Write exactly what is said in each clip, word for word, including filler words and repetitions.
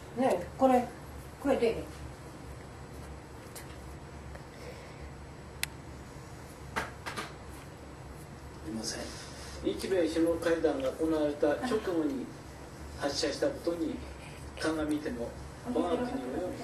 ね、これこれで。 すみません。日米首脳会談が行われた直後に発射したことに鑑みても、我が国及び地域に対する明らかな主張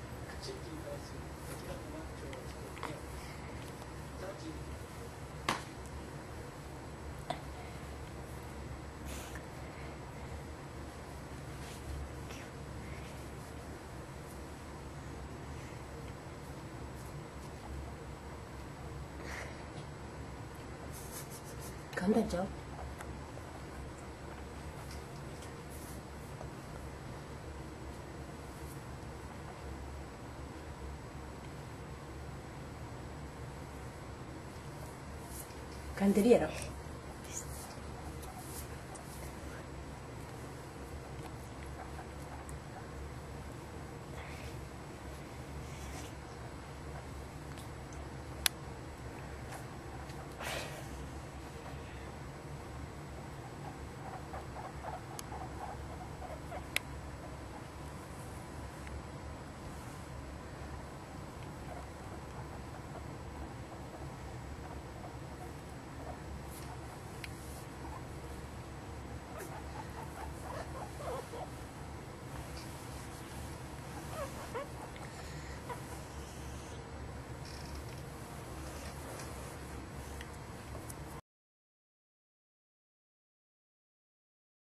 簡単ちゃう？噛んでるやろ。